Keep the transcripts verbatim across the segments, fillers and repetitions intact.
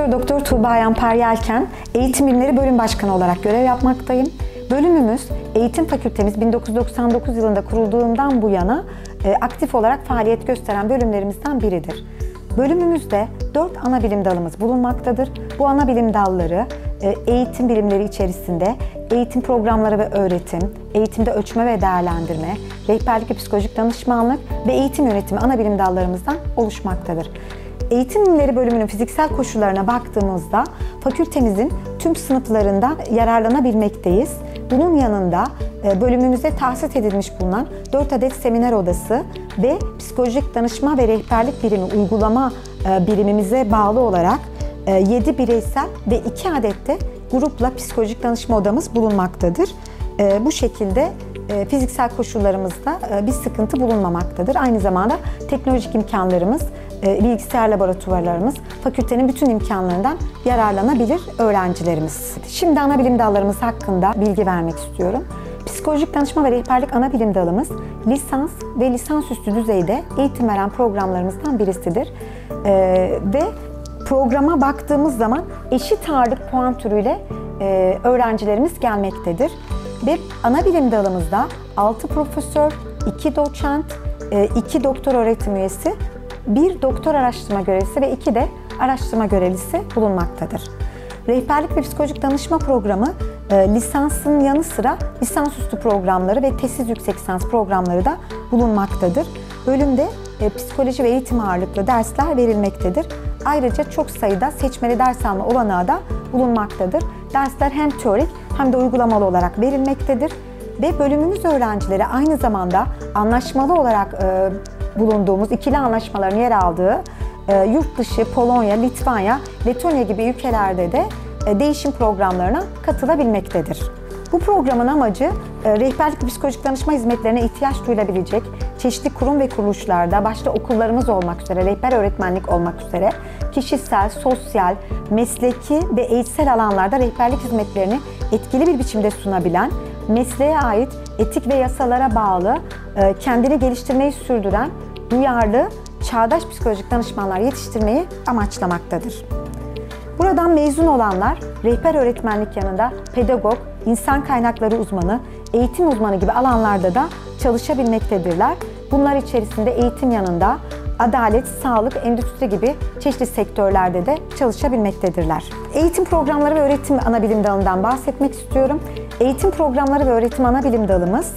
Profesör Doktor Tuğba Yanper Yelken, Eğitim Bilimleri Bölüm Başkanı olarak görev yapmaktayım. Bölümümüz, eğitim fakültemiz bin dokuz yüz doksan dokuz yılında kurulduğundan bu yana e, aktif olarak faaliyet gösteren bölümlerimizden biridir. Bölümümüzde dört ana bilim dalımız bulunmaktadır. Bu ana bilim dalları e, eğitim bilimleri içerisinde eğitim programları ve öğretim, eğitimde ölçme ve değerlendirme, rehberlik ve psikolojik danışmanlık ve eğitim yönetimi ana bilim dallarımızdan oluşmaktadır. Eğitim bilimleri bölümünün fiziksel koşullarına baktığımızda fakültemizin tüm sınıflarından yararlanabilmekteyiz. Bunun yanında bölümümüzde tahsis edilmiş bulunan dört adet seminer odası ve psikolojik danışma ve rehberlik birimi uygulama birimimize bağlı olarak yedi bireysel ve iki adet de grupla psikolojik danışma odamız bulunmaktadır. Bu şekilde fiziksel koşullarımızda bir sıkıntı bulunmamaktadır. Aynı zamanda teknolojik imkanlarımız, bilgisayar laboratuvarlarımız, fakültenin bütün imkanlarından yararlanabilir öğrencilerimiz. Şimdi ana bilim dallarımız hakkında bilgi vermek istiyorum. Psikolojik danışma ve rehberlik ana bilim dalımız lisans ve lisansüstü düzeyde eğitim veren programlarımızdan birisidir. Ee, ve programa baktığımız zaman eşit ağırlık puan türüyle e, öğrencilerimiz gelmektedir. Ve ana bilim dalımızda altı profesör, iki doçent, iki doktor öğretim üyesi, bir doktor araştırma görevlisi ve iki de araştırma görevlisi bulunmaktadır. Rehberlik ve psikolojik danışma programı lisansın yanı sıra lisansüstü programları ve tesis yüksek lisans programları da bulunmaktadır. Bölümde psikoloji ve eğitim ağırlıklı dersler verilmektedir. Ayrıca çok sayıda seçmeli ders alma olanağı da bulunmaktadır. Dersler hem teorik hem de uygulamalı olarak verilmektedir. Ve bölümümüz öğrencileri aynı zamanda anlaşmalı olarak e, bulunduğumuz ikili anlaşmaların yer aldığı e, yurt dışı Polonya, Litvanya, Letonya gibi ülkelerde de e, değişim programlarına katılabilmektedir. Bu programın amacı e, rehberlik ve psikolojik danışma hizmetlerine ihtiyaç duyulabilecek çeşitli kurum ve kuruluşlarda, başta okullarımız olmak üzere, rehber öğretmenlik olmak üzere kişisel, sosyal, mesleki ve eğitsel alanlarda rehberlik hizmetlerini etkili bir biçimde sunabilen, mesleğe ait etik ve yasalara bağlı, kendini geliştirmeyi sürdüren, duyarlı, çağdaş psikolojik danışmanlar yetiştirmeyi amaçlamaktadır. Buradan mezun olanlar, rehber öğretmenlik yanında pedagog, insan kaynakları uzmanı, eğitim uzmanı gibi alanlarda da çalışabilmektedirler. Bunlar içerisinde eğitim yanında adalet, sağlık, endüstri gibi çeşitli sektörlerde de çalışabilmektedirler. Eğitim programları ve öğretim ana bilim dalından bahsetmek istiyorum. Eğitim programları ve öğretim ana bilim dalımız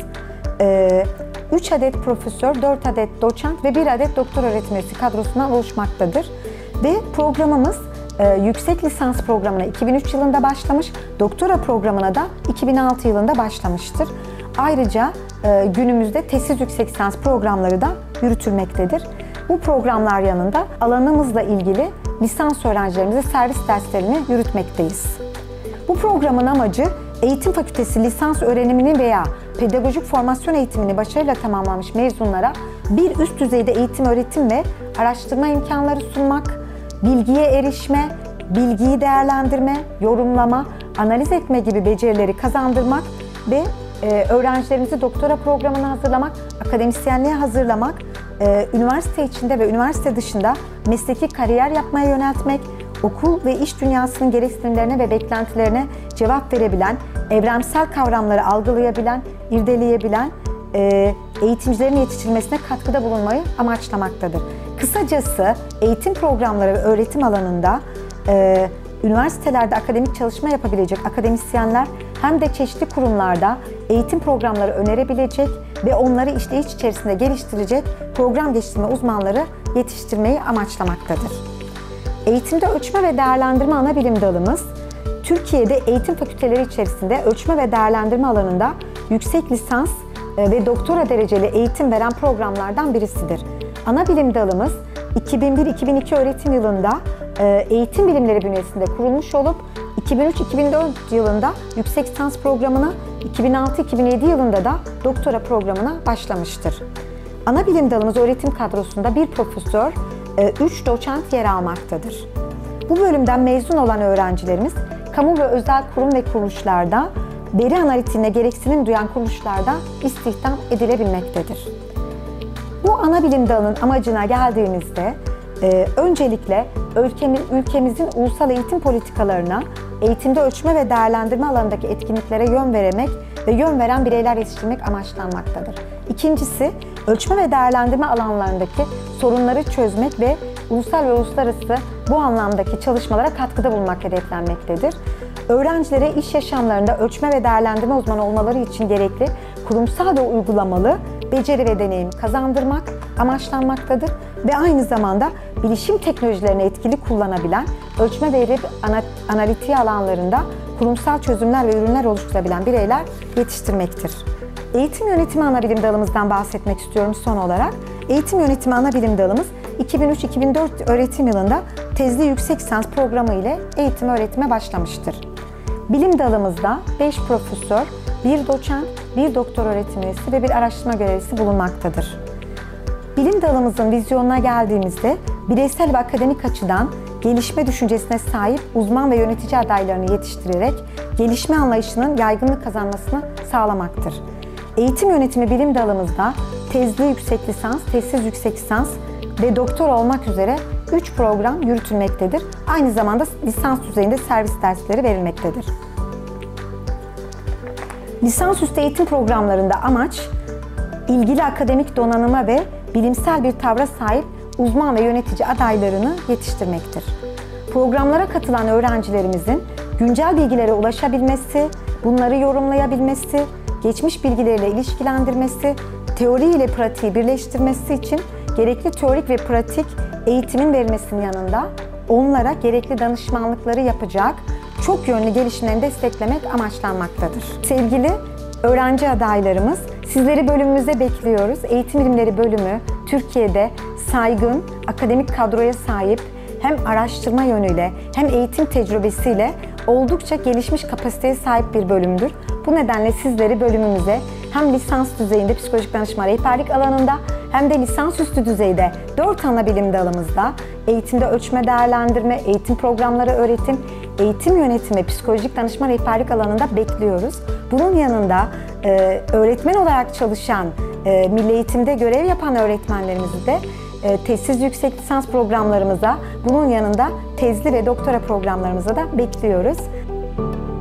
üç adet profesör, dört adet doçent ve bir adet doktor öğretim üyesi kadrosundan oluşmaktadır. Ve programımız yüksek lisans programına iki bin üç yılında başlamış, doktora programına da iki bin altı yılında başlamıştır. Ayrıca günümüzde tesis yüksek lisans programları da yürütülmektedir. Bu programlar yanında alanımızla ilgili lisans öğrencilerimize servis derslerini yürütmekteyiz. Bu programın amacı eğitim fakültesi lisans öğrenimini veya pedagojik formasyon eğitimini başarıyla tamamlamış mezunlara bir üst düzeyde eğitim, öğretim ve araştırma imkanları sunmak, bilgiye erişme, bilgiyi değerlendirme, yorumlama, analiz etme gibi becerileri kazandırmak ve e, öğrencilerimizi doktora programına hazırlamak, akademisyenliğe hazırlamak, e, üniversite içinde ve üniversite dışında mesleki kariyer yapmaya yöneltmek, okul ve iş dünyasının gereksinimlerine ve beklentilerine cevap verebilen, evrensel kavramları algılayabilen, irdeleyebilen e, eğitimcilerin yetiştirilmesine katkıda bulunmayı amaçlamaktadır. Kısacası eğitim programları ve öğretim alanında e, üniversitelerde akademik çalışma yapabilecek akademisyenler hem de çeşitli kurumlarda eğitim programları önerebilecek ve onları işleyiş içerisinde geliştirecek program geliştirme uzmanları yetiştirmeyi amaçlamaktadır. Eğitimde ölçme ve değerlendirme ana bilim dalımız, Türkiye'de eğitim fakülteleri içerisinde ölçme ve değerlendirme alanında yüksek lisans ve doktora dereceli eğitim veren programlardan birisidir. Ana bilim dalımız iki bin bir iki bin iki öğretim yılında eğitim bilimleri bünyesinde kurulmuş olup iki bin üç iki bin dört yılında yüksek lisans programına, iki bin altı iki bin yedi yılında da doktora programına başlamıştır. Ana bilim dalımız öğretim kadrosunda bir profesör, üç doçent yer almaktadır. Bu bölümden mezun olan öğrencilerimiz kamu ve özel kurum ve kuruluşlarda, veri analitiğine gereksinim duyan kuruluşlarda istihdam edilebilmektedir. Bu ana bilim dalının amacına geldiğimizde Ee, öncelikle ülkemiz, ülkemizin ulusal eğitim politikalarına, eğitimde ölçme ve değerlendirme alanındaki etkinliklere yön vermek ve yön veren bireyler yetiştirmek amaçlanmaktadır. İkincisi, ölçme ve değerlendirme alanlarındaki sorunları çözmek ve ulusal ve uluslararası bu anlamdaki çalışmalara katkıda bulunmak hedeflenmektedir. Öğrencilere iş yaşamlarında ölçme ve değerlendirme uzmanı olmaları için gerekli kurumsal ve uygulamalı beceri ve deneyim kazandırmak amaçlanmaktadır ve aynı zamanda bilişim teknolojilerini etkili kullanabilen, ölçme ve veri analitiği alanlarında kurumsal çözümler ve ürünler oluşturabilen bireyler yetiştirmektir. Eğitim yönetimi ana bilim dalımızdan bahsetmek istiyorum son olarak. Eğitim yönetimi ana bilim dalımız iki bin üç iki bin dört öğretim yılında tezli yüksek lisans programı ile eğitim öğretime başlamıştır. Bilim dalımızda beş profesör, bir doçent, bir doktor öğretim üyesi ve bir araştırma görevlisi bulunmaktadır. Bilim dalımızın vizyonuna geldiğimizde bireysel ve akademik açıdan gelişme düşüncesine sahip uzman ve yönetici adaylarını yetiştirerek gelişme anlayışının yaygınlık kazanmasını sağlamaktır. Eğitim yönetimi bilim dalımızda tezli yüksek lisans, tezsiz yüksek lisans ve doktor olmak üzere üç program yürütülmektedir. Aynı zamanda lisans düzeyinde servis dersleri verilmektedir. Lisansüstü eğitim programlarında amaç, ilgili akademik donanıma ve bilimsel bir tavra sahip uzman ve yönetici adaylarını yetiştirmektir. Programlara katılan öğrencilerimizin güncel bilgilere ulaşabilmesi, bunları yorumlayabilmesi, geçmiş bilgileriyle ilişkilendirmesi, teori ile pratiği birleştirmesi için gerekli teorik ve pratik eğitimin verilmesinin yanında onlara gerekli danışmanlıkları yapacak çok yönlü gelişimlerini desteklemek amaçlanmaktadır. Sevgili öğrenci adaylarımız, sizleri bölümümüze bekliyoruz. Eğitim Bilimleri bölümü Türkiye'de saygın, akademik kadroya sahip, hem araştırma yönüyle hem eğitim tecrübesiyle oldukça gelişmiş kapasiteye sahip bir bölümdür. Bu nedenle sizleri bölümümüze hem lisans düzeyinde psikolojik danışma rehberlik alanında hem de lisansüstü düzeyde dört ana bilim dalımızda eğitimde ölçme değerlendirme, eğitim programları öğretim, eğitim yönetimi, psikolojik danışma rehberlik alanında bekliyoruz. Bunun yanında e, öğretmen olarak çalışan, e, milli eğitimde görev yapan öğretmenlerimizi de e, tezsiz yüksek lisans programlarımıza, bunun yanında tezli ve doktora programlarımıza da bekliyoruz.